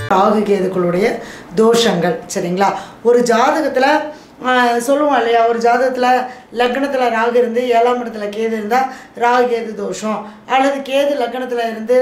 ராகு கேதுக்களுடைய தோஷங்கள் சரிங்களா. ஒரு ஜாதகத்தில் சொல்லுவோம் இல்லையா, ஒரு ஜாதகத்தில் லக்னத்தில் ராகு இருந்து 7ஆம் இடத்துல கேது இருந்தால் ராகு கேது தோஷம், அல்லது கேது லக்னத்தில் இருந்து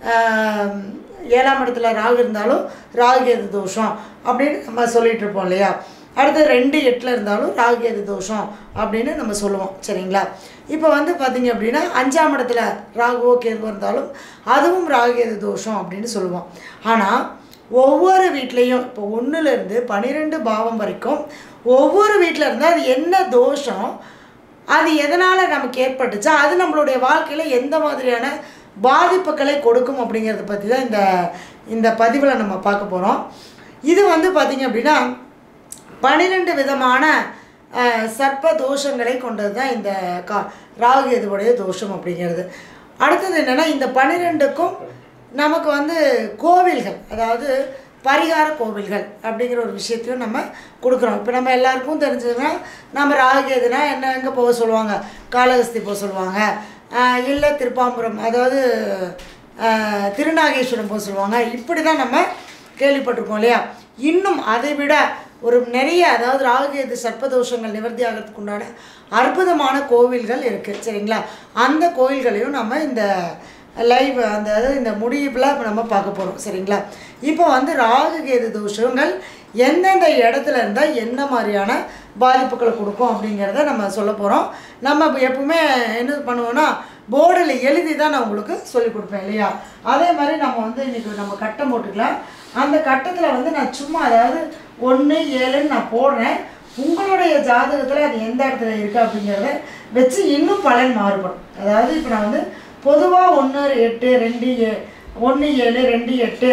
7ஆம் இடத்துல ராகு இருந்தாலும் ராகு கேது தோஷம் அப்படின்னு நம்ம சொல்லிகிட்டு இருப்போம் இல்லையா. அடுத்து 2-8 இருந்தாலும் ராகு கேது தோஷம் அப்படின்னு நம்ம சொல்லுவோம் சரிங்களா. இப்போ வந்து பார்த்திங்க அப்படின்னா 5ஆம் இடத்துல ராகுவோ கேதுவோ இருந்தாலும் அதுவும் ராகு கேது தோஷம் அப்படின்னு சொல்லுவோம். ஆனால் ஒவ்வொரு வீட்லேயும் இப்போ 1லேருந்து 12 பாவம் வரைக்கும் ஒவ்வொரு வீட்டில் இருந்தால் அது என்ன தோஷம், அது எதனால் நமக்கு ஏற்பட்டுச்சா, அது நம்மளுடைய வாழ்க்கையில் எந்த மாதிரியான பாதிப்புகளை கொடுக்கும் அப்படிங்கிறத பற்றி தான் இந்த பதிவில் நம்ம பார்க்க போகிறோம். இது வந்து பார்த்திங்க அப்படின்னா 12 விதமான சர்ப்ப தோஷங்களை கொண்டது தான் இந்த ராகு கேதுவுடைய தோஷம் அப்படிங்கிறது. அடுத்தது என்னென்னா இந்த 12க்கும் நமக்கு வந்து கோவில்கள், அதாவது பரிகார கோவில்கள் அப்படிங்கிற ஒரு விஷயத்தையும் நம்ம கொடுக்குறோம். இப்போ நம்ம எல்லாருக்கும் தெரிஞ்சதுன்னா நம்ம ராகு கேதுனா என்ன எங்கே போக சொல்லுவாங்க, காளஹஸ்தி போக சொல்லுவாங்க, இல்லை திருப்பாம்புரம் அதாவது திருநாகேஸ்வரம் போக சொல்லுவாங்க. இப்படி தான் நம்ம கேள்விப்பட்டிருக்கோம் இல்லையா. இன்னும் அதை விட ஒரு நிறைய, அதாவது ராகு கேது சர்ப்பதோஷங்கள் நிவர்த்தி ஆகிறதுக்கு உண்டான அற்புதமான கோவில்கள் இருக்குது சரிங்களா. அந்த கோவில்களையும் நம்ம இந்த லைவ் அதாவது இந்த முடிவில் நம்ம பார்க்க போகிறோம் சரிங்களா. இப்போ வந்து ராகு கேது தோஷங்கள் எந்தெந்த இடத்துல இருந்தால் என்ன மாதிரியான பாதிப்புகளை கொடுக்கும் அப்படிங்கிறத நம்ம சொல்ல போகிறோம். நம்ம எப்பவுமே என்ன பண்ணுவோன்னா போர்டில் எழுதி தான் நான் உங்களுக்கு சொல்லிக் கொடுப்பேன் இல்லையா. அதே மாதிரி நம்ம வந்து இன்றைக்கி நம்ம கட்டம் போட்டுக்கலாம். அந்த கட்டத்தில் வந்து நான் சும்மா அதாவது 1, 7ன்னு நான் போடுறேன். உங்களுடைய ஜாதகத்தில் அது எந்த இடத்துல இருக்குது அப்படிங்கிறத வச்சு இன்னும் பலன் மாறுபடும். அதாவது இப்போ நான் வந்து பொதுவாக 1, 8, 2, 1, 7, 2, 8,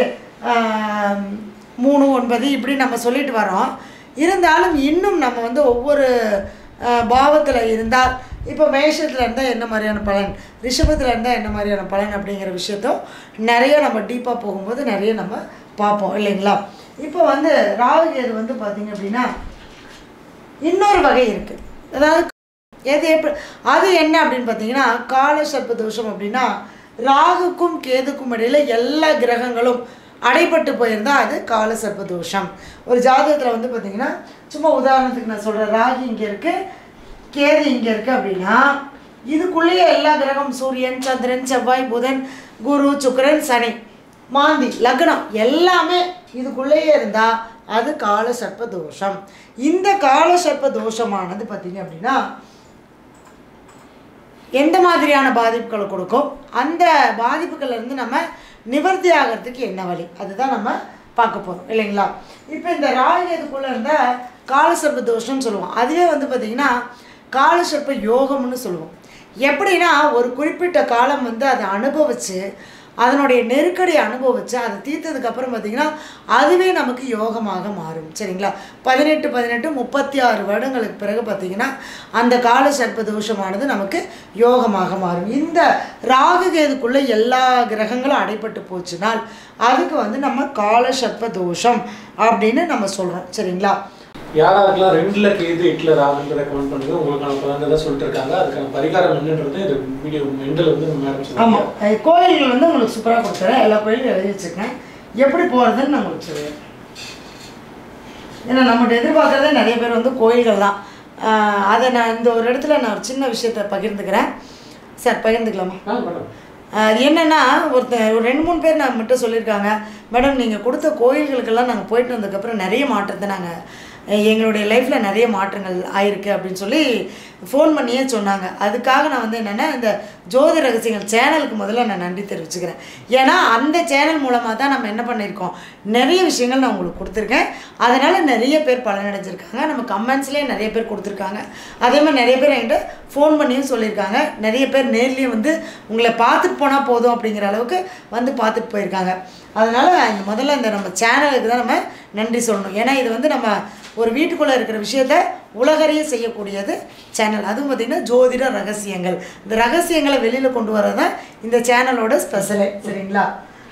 3, 9 இப்படி நம்ம சொல்லிட்டு வரோம். இருந்தாலும் இன்னும் நம்ம வந்து ஒவ்வொரு பாவத்தில் இருந்தால், இப்போ மேஷத்தில் இருந்தால் என்ன மாதிரியான பலன், ரிஷபத்தில் இருந்தால் என்ன மாதிரியான பலன் அப்படிங்கிற விஷயத்தும் நிறைய நம்ம டீப்பாக போகும்போது நிறைய நம்ம பார்ப்போம் இல்லைங்களா. இப்போ வந்து ராகு கேது வந்து பார்த்திங்க அப்படின்னா இன்னொரு வகை இருக்குது. அதாவது அது என்ன அப்படின்னு பார்த்தீங்கன்னா கால சர்ப்ப தோஷம் அப்படின்னா ராகுக்கும் கேதுக்கும் இடையில் எல்லா கிரகங்களும் அடைபட்டு போயிருந்தால் அது கால சர்ப்ப தோஷம். ஒரு ஜாதகத்தில் வந்து பார்த்திங்கன்னா சும்மா உதாரணத்துக்கு நான் சொல்கிறேன், ராகு இங்கே இருக்குது, கேது இங்கே இருக்குது அப்படின்னா இதுக்குள்ளேயே எல்லா கிரகம் சூரியன், சந்திரன், செவ்வாய், புதன், குரு, சுக்கிரன், சனி, மாந்தி, லக்னம் எல்லாமே இதுக்குள்ளேயே இருந்தால் அது கால சர்ப்ப தோஷம். இந்த கால சர்ப்ப தோஷமானது பார்த்திங்க அப்படின்னா எந்த மாதிரியான பாதிப்புகளை கொடுக்கும், அந்த பாதிப்புகள்லேருந்து நம்ம நிவர்த்தி ஆகிறதுக்கு என்ன வழி, அதுதான் நம்ம பார்க்க போகிறோம் இல்லைங்களா. இப்போ இந்த ராகு கேதுக்குள்ளே இருந்தால் காலசர்ப்ப தோஷம்னு சொல்லுவோம். அதுவே வந்து பார்த்திங்கன்னா காலசர்ப்ப யோகம்னு சொல்லுவோம். எப்படின்னா ஒரு குறிப்பிட்ட காலம் வந்து அதை அனுபவித்து அதனுடைய நெருக்கடி அனுபவித்து அதை தீர்த்ததுக்கப்புறம் பார்த்திங்கன்னா அதுவே நமக்கு யோகமாக மாறும் சரிங்களா. 18 36 வருடங்களுக்கு பிறகு பார்த்திங்கன்னா அந்த கால சர்ப்ப தோஷமானது நமக்கு யோகமாக மாறும். இந்த ராகு கேதுக்குள்ளே எல்லா கிரகங்களும் அடைப்பட்டு போச்சுனால் அதுக்கு வந்து நம்ம கால சர்ப்ப தோஷம் அப்படின்னு நம்ம சொல்கிறோம் சரிங்களா. யாராருக்கெல்லாம் 2ல கேது 8ல ராகுன்னு ரெக்கமெண்ட் பண்ணுங்க, உங்களுக்கான பலன் தான் சொல்லிட்டு இருக்காங்க. அதுக்கான பரிகாரம் என்னன்றது இந்த வீடியோ எண்டில் வந்து நம்ம மேடம் சொல்லுவோம். ஆமாம், கோயில்கள் வந்து உங்களுக்கு சூப்பராக கொடுத்துறேன், எல்லா கோயிலும் எழுதி வச்சுருக்கேன், எப்படி போகிறதுன்னு நான் உங்களுக்கு சொல்லுவேன். ஏன்னா நம்மகிட்ட எதிர்பார்க்குறதே நிறைய பேர் வந்து கோயில்கள் தான். அதை நான் இந்த ஒரு இடத்துல நான் ஒரு சின்ன விஷயத்தை பகிர்ந்துக்கிறேன் சார். பகிர்ந்துக்கலாமா? அது என்னென்னா ஒரு 2-3 பேர் நான் மட்டும் சொல்லியிருக்காங்க, மேடம் நீங்கள் கொடுத்த கோயில்களுக்கெல்லாம் நாங்கள் போயிட்டு வந்ததுக்கப்புறம் நிறைய மாற்றத்தை நாங்கள் எங்களுடைய லைஃப்பில் நிறைய மாற்றங்கள் ஆயிருக்கு அப்படின்னு சொல்லி ஃபோன் பண்ணியே சொன்னாங்க. அதுக்காக நான் வந்து என்னென்னா இந்த ஜோதி ரகசியங்கள் சேனலுக்கு முதல்ல நான் நன்றி தெரிவிச்சுக்கிறேன். ஏன்னா அந்த சேனல் மூலமாக தான் நம்ம என்ன பண்ணியிருக்கோம், நிறைய விஷயங்கள் நான் உங்களுக்கு கொடுத்துருக்கேன். அதனால் நிறைய பேர் பலனடைஞ்சிருக்காங்க. நம்ம கமெண்ட்ஸ்லேயே நிறைய பேர் கொடுத்துருக்காங்க. அதே மாதிரி நிறைய பேர் என்கிட்ட ஃபோன் பண்ணியும் சொல்லியிருக்காங்க. நிறைய பேர் நேர்லேயும் வந்து உங்களை பார்த்துட்டு போனால் போதும் அப்படிங்கிற அளவுக்கு வந்து பார்த்துட்டு போயிருக்காங்க. அதனால் முதல்ல இந்த நம்ம சேனலுக்கு தான் நம்ம நன்றி சொல்லணும். ஏன்னா இது வந்து நம்ம ஒரு வீட்டுக்குள்ளே இருக்கிற விஷயத்த உலகறிய செய்யக்கூடியது சேனல். அதுவும் பார்த்திங்கன்னா ஜோதிட ரகசியங்கள். இந்த ரகசியங்களை வெளியில் கொண்டு வரது தான் இந்த சேனலோட ஸ்பெஷலே சரிங்களா.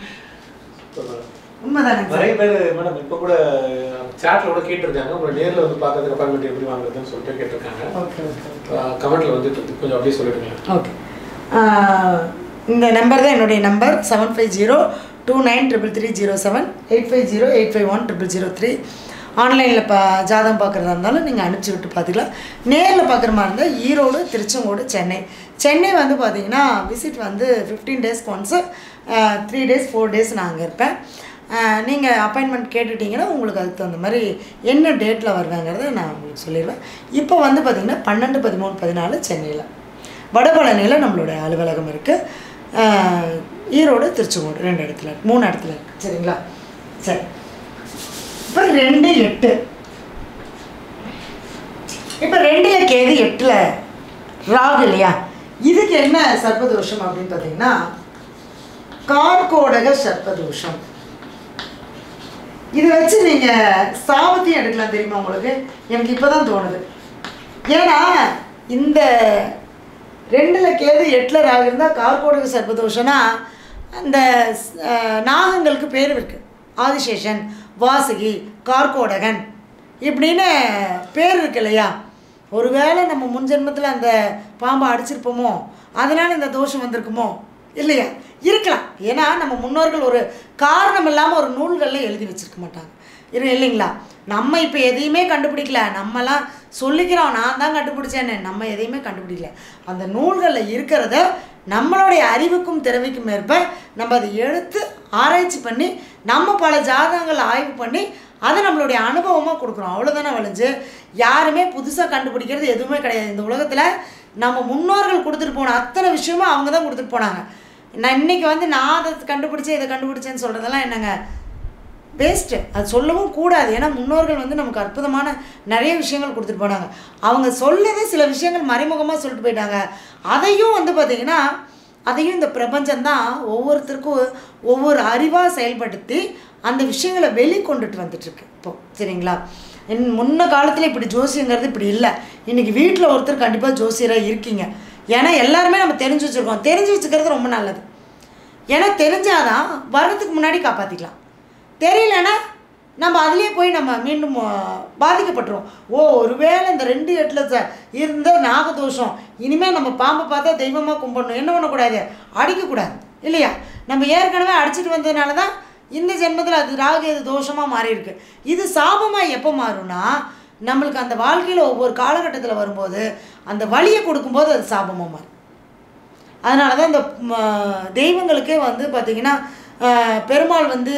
உண்மைதானே? நிறைய பேர் மேடம் இப்போ கூட சாட்ல கூட கேட்டிருக்காங்க, உங்களை நேரில் வந்து பார்க்கறதுக்கு அப்பாயின்மெண்ட் எப்படி வாங்குறதுன்னு சொல்லிட்டு கேட்டிருக்காங்க. ஓகே கமெண்ட்டில் வந்து கொஞ்சம் அப்படியே சொல்லிடுங்க. ஓகே, இந்த நம்பர் தான் என்னுடைய நம்பர் 7502 293307 850851003. ஆன்லைனில் ஜாதகம் பார்க்குறதா இருந்தாலும் நீங்கள் அனுப்பிச்சி விட்டு பார்த்துக்கலாம். நேரில் பார்க்குற மாதிரி இருந்தால் ஈரோடு, திருச்செங்கோடு, சென்னை வந்து பார்த்திங்கன்னா விசிட் வந்து 15 டேஸ்க்கு ஒன்ஸு 3 days 4 days நான் அங்கே இருப்பேன். நீங்கள் அப்பாயின்மெண்ட் கேட்டுட்டிங்கன்னா உங்களுக்கு அதுக்கு தகுந்த மாதிரி என்ன டேட்டில் வருவேங்கிறத நான் உங்களுக்கு சொல்லிடுவேன். இப்போ வந்து பார்த்திங்கன்னா 12, 13, 14 சென்னையில், வடபழனியில் நம்மளோட அலுவலகம் இருக்குது. ஈரோடு, திருச்செங்கோடு 2 இடத்துல 3 இடத்துல இருக்குது. சரிங்களா? சரி, இப்போ 2, 8. இப்போ 2ல் கேது 8ல் ராகு இல்லையா? இதுக்கு என்ன சர்ப்பதோஷம் அப்படின்னு பார்த்தீங்கன்னா கார்கோடக சர்ப்பதோஷம். இதை வச்சு நீங்கள் சாபத்தையும் எடுக்கலாம். தெரியுமா உங்களுக்கு? எனக்கு இப்போ தான் தோணுது. ஏன்னா இந்த 2ல் கேது 8ல் ராகு இருந்தால் கார்கோடக சர்ப்பதோஷம்னா அந்த நாகங்களுக்கு பேர் இருக்குது. ஆதிசேஷன், வாசுகி, கார்கோடகன் இப்படின்னு பேர் இருக்கு இல்லையா? ஒருவேளை நம்ம முன்ஜென்மத்தில் அந்த பாம்பை அடிச்சிருப்போமோ, அதனால் இந்த தோஷம் வந்திருக்குமோ இல்லையா? இருக்கலாம். ஏன்னா நம்ம முன்னோர்கள் ஒரு காரணம் இல்லாமல் ஒரு நூல்களில் எழுதி வச்சுருக்க மாட்டாங்க இல்லைங்களா? நம்ம இப்போ எதையுமே கண்டுபிடிக்கல. நம்மலாம் சொல்லிக்கிறோம் நான் தான் கண்டுபிடிச்சேன்னு. நம்ம எதையுமே கண்டுபிடிக்கல. அந்த நூல்களில் இருக்கிறத நம்மளுடைய அறிவுக்கும் திறமைக்கும் ஏற்ப நம்ம அதை எடுத்து ஆராய்ச்சி பண்ணி நம்ம பல ஜாதகங்கள் ஆய்வு பண்ணி அதை நம்மளுடைய அனுபவமாக கொடுக்குறோம். அவ்வளோதானே வளைஞ்சு யாருமே புதுசாக கண்டுபிடிக்கிறது எதுவுமே கிடையாது. இந்த உலகத்தில் நம்ம முன்னோர்கள் கொடுத்துட்டு போன அத்தனை விஷயமும் அவங்க தான் கொடுத்துட்டு போனாங்க. நான் இன்றைக்கி வந்து நான் அதை கண்டுபிடிச்சேன் இதை கண்டுபிடிச்சேன்னு சொல்கிறதெல்லாம் என்னங்க வேஸ்ட்டு. அது சொல்லவும் கூடாது. ஏன்னா முன்னோர்கள் வந்து நமக்கு அற்புதமான நிறைய விஷயங்கள் கொடுத்துட்டு போனாங்க. அவங்க சொல்லவே சில விஷயங்கள் மறைமுகமாக சொல்லிட்டு போயிட்டாங்க. அதையும் வந்து பார்த்திங்கன்னா அதையும் இந்த பிரபஞ்சம்தான் ஒவ்வொருத்தருக்கும் ஒவ்வொரு அறிவாக செயல்படுத்தி அந்த விஷயங்களை வெளிக்கொண்டுட்டு வந்துட்டுருக்கு இப்போது. சரிங்களா? முன்ன காலத்தில் இப்படி ஜோசியங்கிறது இப்படி இல்லை. இன்றைக்கி வீட்டில் ஒருத்தர் கண்டிப்பாக ஜோசியராக இருக்கீங்க. ஏன்னா எல்லாருமே நம்ம தெரிஞ்சு வச்சுருக்கோம். தெரிஞ்சு வச்சுக்கிறது ரொம்ப நல்லது. ஏன்னா தெரிஞ்சாதான் வர்றதுக்கு முன்னாடி காப்பாற்றிக்கலாம். தெரியலன்னா நம்ம அதுலேயே போய் நம்ம மீண்டும் பாதிக்கப்பட்டுருவோம். ஒருவேளை இந்த 2, 8ல் இருந்த நாகதோஷம், இனிமேல் நம்ம பாம்பை பார்த்தா தெய்வமாக கும்பிடணும். என்ன பண்ணக்கூடாது? அடிக்கக்கூடாது இல்லையா? நம்ம ஏற்கனவே அடிச்சுட்டு வந்ததுனால தான் இந்த ஜென்மத்தில் அது ராகு தோஷமாக மாறி இருக்கு. இது சாபமாக எப்போ மாறும்னா நம்மளுக்கு அந்த வாழ்க்கையில் ஒவ்வொரு காலகட்டத்தில் வரும்போது அந்த வலியை கொடுக்கும்போது அது சாபமாக மாறும். அதனால தான் இந்த தெய்வங்களுக்கே வந்து பார்த்திங்கன்னா பெருமாள் வந்து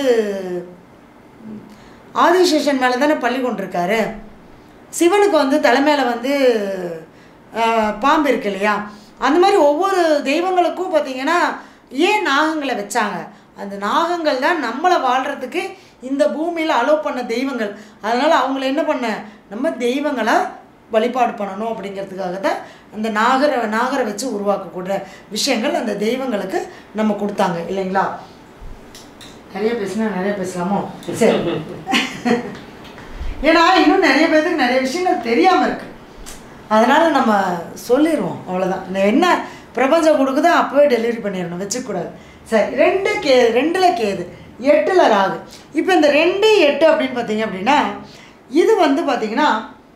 ஆதிசேஷன் மேலே தானே பள்ளி கொண்டிருக்காரு. சிவனுக்கு வந்து தலைமையில் வந்து பாம்பு இருக்கு இல்லையா? அந்த மாதிரி ஒவ்வொரு தெய்வங்களுக்கும் பார்த்திங்கன்னா ஏன் நாகங்களை வச்சாங்க? அந்த நாகங்கள் தான் நம்மளை வாழ்கிறதுக்கு இந்த பூமியில் அலோவ் பண்ண தெய்வங்கள். அதனால் அவங்கள என்ன பண்ண நம்ம தெய்வங்களை வழிபாடு பண்ணணும் அப்படிங்கிறதுக்காக தான் அந்த நாகரை வச்சு உருவாக்கக்கூடிய விஷயங்கள் அந்த தெய்வங்களுக்கு நம்ம கொடுத்தாங்க இல்லைங்களா? நிறைய பேசலாமோ? சரி. ஏன்னா இன்னும் நிறைய பேருக்கு நிறைய விஷயங்கள் தெரியாமல் இருக்குது. அதனால் நம்ம சொல்லிடுவோம். அவ்வளோதான். என்ன பிரபஞ்சம் கொடுக்குதோ அப்போவே டெலிவரி பண்ணிடணும், வச்சுக்கூடாது. சரி, 2ல் கேது 8ல் ராகு. இப்போ இந்த 2, 8 அப்படின்னு பார்த்தீங்க அப்படின்னா இது வந்து பார்த்திங்கன்னா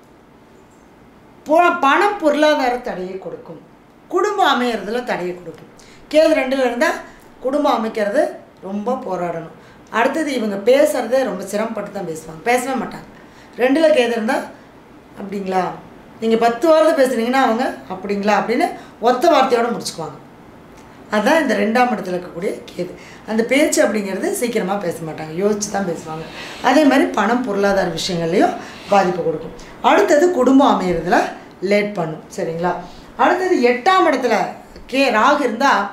பணம் பொருளாதார தடையை கொடுக்கும். குடும்பம் அமைகிறதுல தடையை கொடுக்கும். கேது 2ல் இருந்தால் குடும்பம் அமைக்கிறது ரொம்ப போராடணும். அடுத்தது இவங்க பேசுகிறதே ரொம்ப சிரமப்பட்டு தான் பேசுவாங்க, பேசவே மாட்டாங்க. 2ல் கேது இருந்தால் அப்படிங்களா, நீங்கள் 10 வாரத்தை பேசுனீங்கன்னா அவங்க அப்படிங்களா அப்படின்னு ஒத்த வார்த்தையோடு முடிச்சுக்குவாங்க. அதுதான் இந்த 2ஆம் இடத்துல இருக்கக்கூடிய கேது. அந்த பேச்சு அப்படிங்கிறது சீக்கிரமாக பேச மாட்டாங்க, யோசித்து தான் பேசுவாங்க. அதே மாதிரி பணம் பொருளாதார விஷயங்கள்லையும் பாதிப்பு கொடுக்கும். அடுத்தது குடும்பம் அமைகிறதுல லேட் பண்ணும். சரிங்களா? அடுத்தது 8ஆம் இடத்துல ராகு இருந்தால்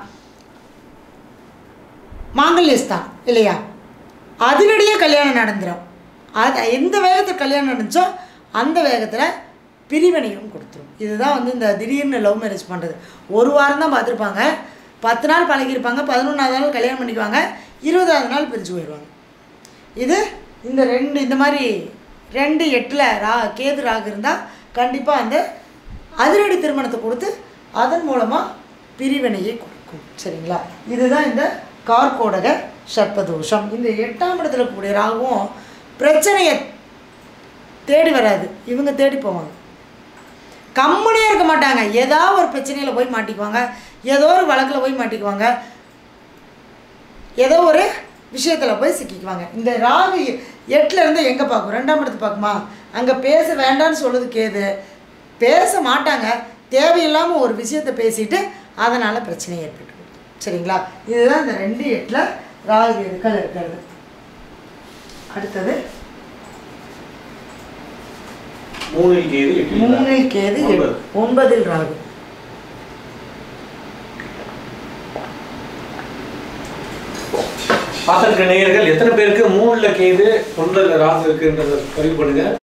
மாங்கல்யஸ்தான் இல்லையா? அதிலடியே கல்யாணம் நடந்துடும். அது எந்த வேகத்தில் கல்யாணம் நடந்துச்சோ அந்த வேகத்தில் பிரிவினையும் கொடுத்துரும். இதுதான் வந்து இந்த திடீர்னு லவ் மேரேஜ் பண்ணுறது. 1 வாரம் தான் பார்த்துருப்பாங்க, 10 நாள் பழகிருப்பாங்க, 11ஆவது நாள் கல்யாணம் பண்ணிக்குவாங்க, 20ஆவது நாள் பிரிஞ்சு போயிடுவாங்க. இது இந்த மாதிரி 2, 8ல் கேது ராகு இருந்தால் கண்டிப்பாக அந்த அதிரடி திருமணத்தை கொடுத்து அதன் மூலமாக பிரிவினையை கொடுக்கும். சரிங்களா? இதுதான் இந்த கார்கோடக சர்ப்பதோஷம். இந்த 8ஆம் இடத்துல இருக்கக்கூடிய ராகுவும் பிரச்சனையை தேடி வராது, இவங்க தேடி போவாங்க. கம்முனே இருக்க மாட்டாங்க. ஏதாவது ஒரு பிரச்சனையில் போய் மாட்டிக்குவாங்க, ஏதோ ஒரு வழக்கில் போய் மாட்டிக்குவாங்க, ஏதோ ஒரு விஷயத்தில் போய் சிக்கிக்குவாங்க. இந்த ராகு 8ல் இருந்து எங்கே பார்க்கும்? 2ஆம் இடத்து பார்க்குமா? அங்கே பேச வேண்டான்னு சொல்லுது கேது. பேச மாட்டாங்க, தேவையில்லாமல் ஒரு விஷயத்தை பேசிட்டு அதனால் பிரச்சனை ஏற்பட்டு. சரிங்களா? இதுதான் இந்த 2, 8ல் ராகு கேதுக்கள் இருக்கிறது. அடுத்தது 3ல் கேது 3ல் கேது 9ல் ராகு. பார்த்துருக்க நேயர்கள் எத்தனை பேருக்கு 3ல் கேது 9ல் ராகு இருக்குன்றதை பதிவு பண்ணுங்க.